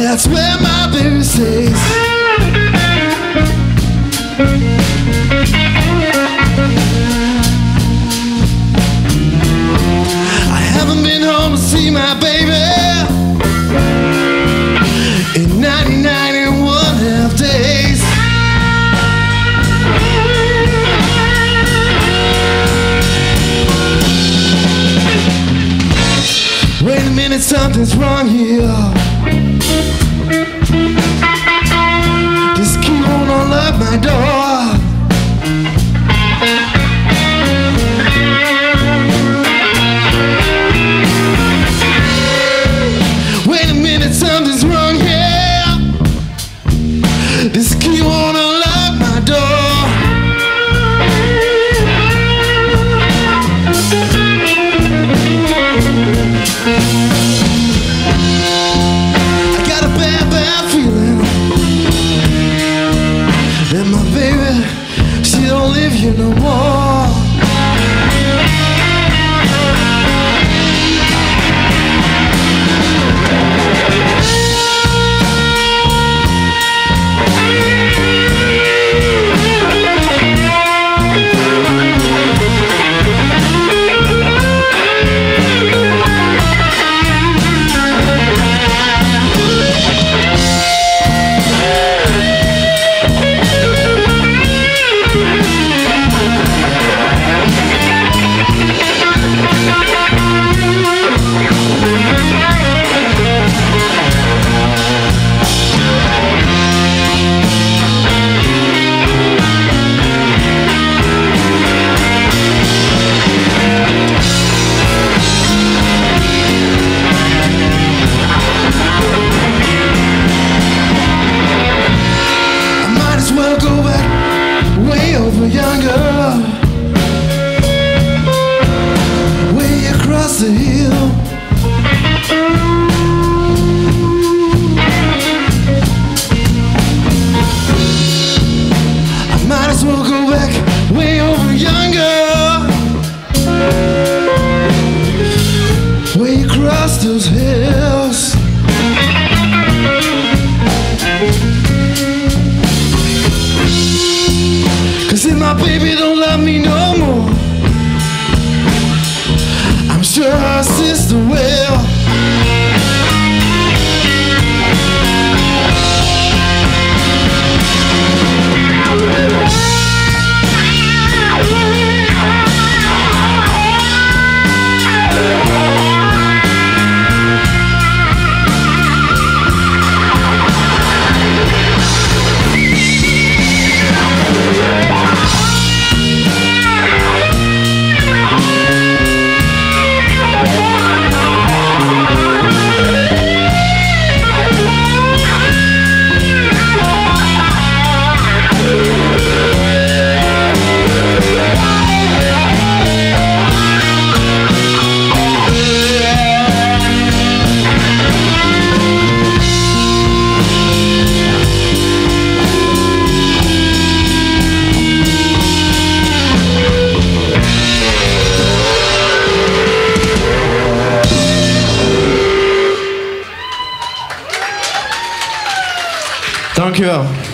That's where my baby stays. I haven't been home to see my baby in 99 and 1/2 days. Wait a minute, something's wrong here. This key won't unlock my door. Wait a minute, something's wrong here. This key won't unlock my door. I got a bad feeling that my baby, she don't live here no more. The hill. I might as well go back way over yonder, way across those hills. 'Cause if my baby don't love me no more, I'm sure her sister will. Dankjewel.